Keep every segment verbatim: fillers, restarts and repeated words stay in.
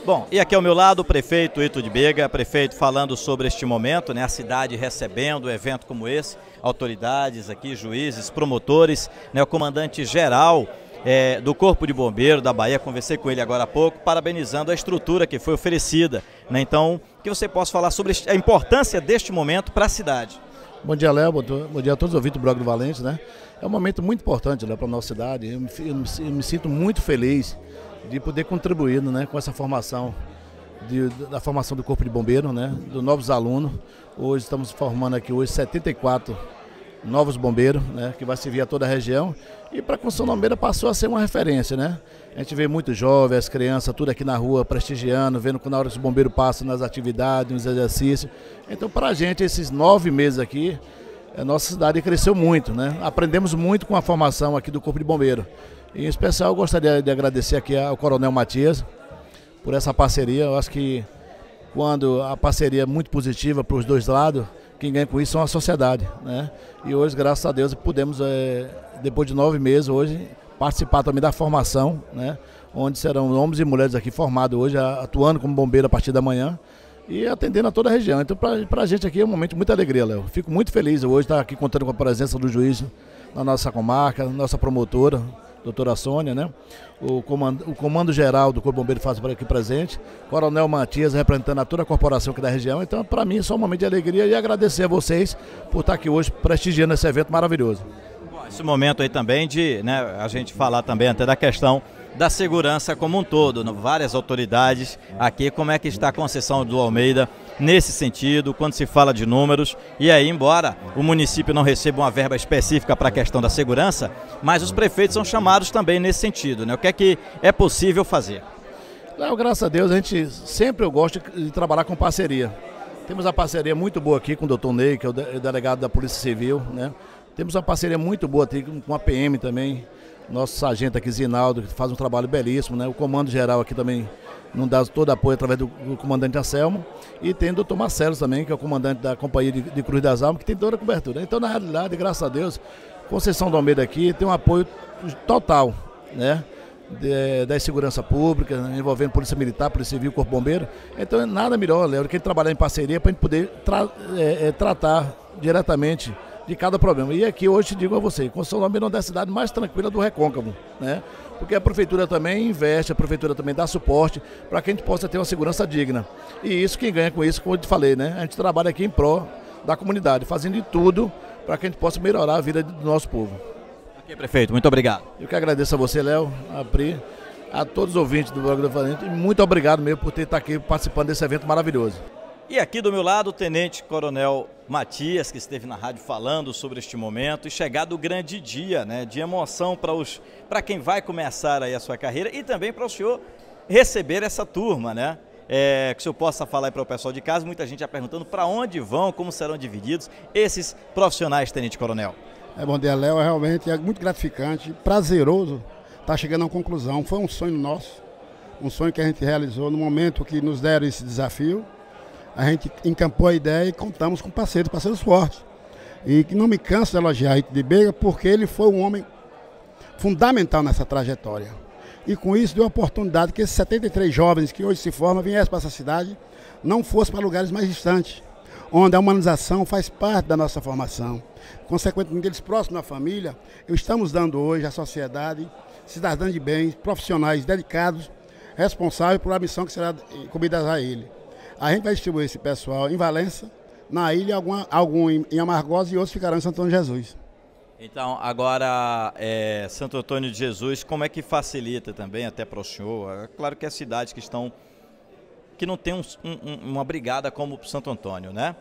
Bom, e aqui ao meu lado o prefeito Ito de Bega, prefeito falando sobre este momento, né, a cidade recebendo um evento como esse, autoridades aqui, juízes, promotores, né, o comandante geral é, do Corpo de Bombeiro da Bahia, conversei com ele agora há pouco, parabenizando a estrutura que foi oferecida, né, então, que você possa falar sobre a importância deste momento para a cidade. Bom dia, Léo, bom dia a todos os ouvintes do blog do Valente, né? É um momento muito importante, Léo, para a nossa cidade, eu me, eu, me, eu me sinto muito feliz de poder contribuir, né, com essa formação, de, da formação do Corpo de Bombeiro, né, dos novos alunos. Hoje estamos formando aqui hoje setenta e quatro novos bombeiros, né, que vai servir a toda a região. E para a Construção Bombeira passou a ser uma referência, né? A gente vê muito jovens, as crianças, tudo aqui na rua, prestigiando, vendo que na hora que os bombeiros passam nas atividades, nos exercícios. Então, para a gente, esses nove meses aqui, a nossa cidade cresceu muito, né? Aprendemos muito com a formação aqui do Corpo de Bombeiro. Em especial, eu gostaria de agradecer aqui ao Coronel Matias por essa parceria. Eu acho que quando a parceria é muito positiva para os dois lados, quem ganha com isso é a sociedade, né? E hoje, graças a Deus, pudemos, é, depois de nove meses, hoje, participar também da formação, né? Onde serão homens e mulheres aqui formados hoje, atuando como bombeiro a partir da manhã e atendendo a toda a região. Então, para a gente aqui é um momento de muita alegria, Léo. Fico muito feliz hoje de estar aqui contando com a presença do juiz na nossa comarca, nossa promotora, doutora Sônia, né? O comando, o comando geral do Corpo de Bombeiro faz por aqui presente, Coronel Matias representando a toda a corporação aqui da região. Então, para mim, é só um momento de alegria e agradecer a vocês por estar aqui hoje prestigiando esse evento maravilhoso. Bom, esse momento aí também de, né, a gente falar também até da questão da segurança como um todo, no, várias autoridades aqui, como é que está a Conceição do Almeida nesse sentido, quando se fala de números, e aí, embora o município não receba uma verba específica para a questão da segurança, mas os prefeitos são chamados também nesse sentido, né? O que é que é possível fazer? Léo, graças a Deus, a gente sempre eu gosto de trabalhar com parceria. Temos uma parceria muito boa aqui com o doutor Ney, que é o delegado da Polícia Civil, né? Temos uma parceria muito boa aqui com a P M também, nosso sargento aqui, Zinaldo, que faz um trabalho belíssimo, né? O comando geral aqui também nos dá todo apoio através do, do comandante Anselmo. E tem o doutor Marcelo também, que é o comandante da Companhia de, de Cruz das Almas, que tem toda a cobertura. Então, na realidade, graças a Deus, Conceição do Almeida aqui tem um apoio total, né? De, da segurança pública, né? Envolvendo Polícia Militar, Polícia Civil, Corpo Bombeiro. Então, nada melhor, Léo, do que trabalhar em parceria para a gente poder tra é, é, tratar diretamente de cada problema. E aqui hoje digo a você, Conceição do Almeida é uma das cidades mais tranquilas do Recôncavo, né? Porque a prefeitura também investe, a prefeitura também dá suporte para que a gente possa ter uma segurança digna. E isso, quem ganha com isso, como eu te falei, né? A gente trabalha aqui em pró da comunidade, fazendo de tudo para que a gente possa melhorar a vida do nosso povo. Ok, prefeito, muito obrigado. Eu que agradeço a você, Léo, a Pri, a todos os ouvintes do blog do Valente, e muito obrigado mesmo por ter estado aqui participando desse evento maravilhoso. E aqui do meu lado, o Tenente Coronel Matias, que esteve na rádio falando sobre este momento e chegado o grande dia, né, de emoção para os para quem vai começar aí a sua carreira e também para o senhor receber essa turma, né? É, que o senhor possa falar aí para o pessoal de casa, muita gente já perguntando para onde vão, como serão divididos esses profissionais, Tenente Coronel. É, bom dia, Léo, realmente é muito gratificante, prazeroso estar chegando a uma conclusão. Foi um sonho nosso, um sonho que a gente realizou no momento que nos deram esse desafio. A gente encampou a ideia e contamos com parceiros, parceiros fortes. E que não me canso de elogiar Ito de Bega, porque ele foi um homem fundamental nessa trajetória. E com isso deu a oportunidade que esses setenta e três jovens que hoje se formam viessem para essa cidade, não fossem para lugares mais distantes, onde a humanização faz parte da nossa formação. Consequentemente, eles próximos da família, estamos dando hoje à sociedade cidadãos de bem, profissionais dedicados, responsáveis por a missão que será incumbida a ele. A gente vai distribuir esse pessoal em Valença, na ilha, algum, algum em Amargosa e outros ficarão em Santo Antônio de Jesus. Então, agora, é, Santo Antônio de Jesus, como é que facilita também até para o senhor? É claro que as cidades que estão, que não tem um, um, uma brigada como Santo Antônio, né?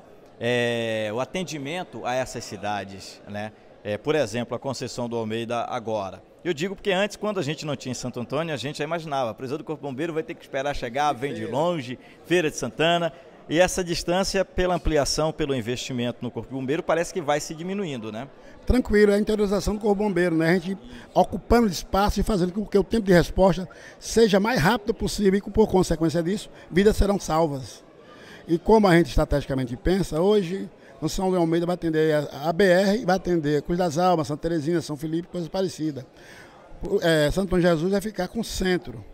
É, o atendimento a essas cidades, né? É, por exemplo, a Conceição do Almeida agora. Eu digo porque antes, quando a gente não tinha em Santo Antônio, a gente já imaginava, a prisão do Corpo Bombeiro vai ter que esperar chegar, vem de longe, Feira de Santana, e essa distância, pela ampliação, pelo investimento no Corpo Bombeiro, parece que vai se diminuindo, né? Tranquilo, é a interiorização do Corpo Bombeiro, né? A gente ocupando espaço e fazendo com que o tempo de resposta seja mais rápido possível e, por consequência disso, vidas serão salvas. E como a gente estrategicamente pensa, hoje, o São Leão Almeida vai atender a B R e vai atender Cruz das Almas, Santa Terezinha, São Felipe, coisas parecidas. É, Santo Antônio de Jesus vai ficar com o centro.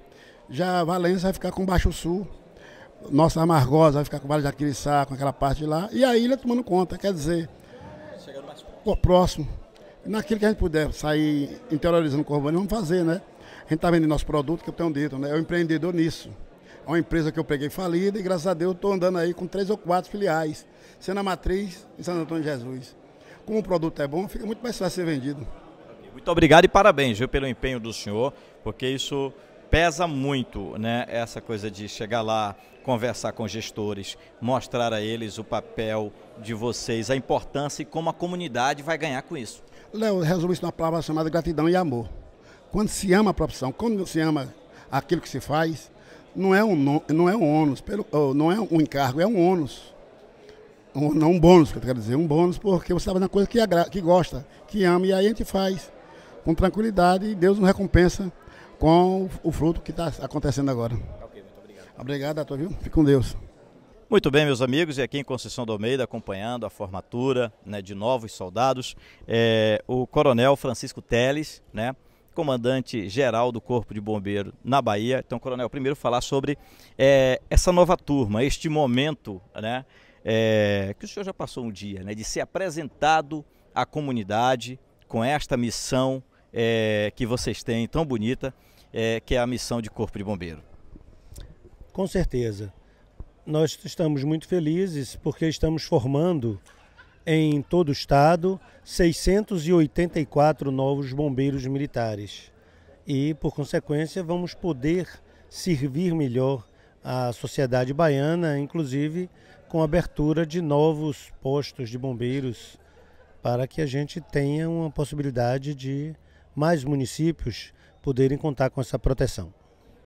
Já Valença vai ficar com Baixo Sul, nossa Amargosa vai ficar com Vale de Jaquiriçá, com aquela parte lá, e a ilha tomando conta, quer dizer, por próximo. Naquilo que a gente puder sair interiorizando o Corvo Valença, vamos fazer, né? A gente está vendendo nosso produto, que eu tenho dito, né? É um empreendedor nisso. É uma empresa que eu peguei falida e, graças a Deus, estou andando aí com três ou quatro filiais, sendo a matriz em Santo Antônio de Jesus. Como o produto é bom, fica muito mais fácil ser vendido. Muito obrigado e parabéns, viu, pelo empenho do senhor, porque isso pesa muito, né? Essa coisa de chegar lá, conversar com gestores, mostrar a eles o papel de vocês, a importância e como a comunidade vai ganhar com isso. Léo, resumo isso numa palavra chamada gratidão e amor. Quando se ama a profissão, quando se ama aquilo que se faz, não é um, não é um ônus, pelo, não é um encargo, é um ônus. Um, não um bônus, que eu quero dizer, um bônus porque você está fazendo uma coisa que, agra, que gosta, que ama, e aí a gente faz com tranquilidade e Deus nos recompensa com o, o fruto que está acontecendo agora. Ok, muito obrigado. Obrigado a todos, viu? Fique com Deus. Muito bem, meus amigos, e aqui em Conceição do Almeida, acompanhando a formatura, né, de novos soldados, é, o Coronel Francisco Teles, né, comandante-geral do Corpo de Bombeiro na Bahia. Então, Coronel, primeiro falar sobre é, essa nova turma, este momento, né, é, que o senhor já passou um dia, né, de ser apresentado à comunidade com esta missão é, que vocês têm, tão bonita, é, que é a missão de Corpo de Bombeiro. Com certeza. Nós estamos muito felizes porque estamos formando em todo o estado seiscentos e oitenta e quatro novos bombeiros militares e, por consequência, vamos poder servir melhor a sociedade baiana, inclusive com a abertura de novos postos de bombeiros para que a gente tenha uma possibilidade de mais municípios poderem contar com essa proteção.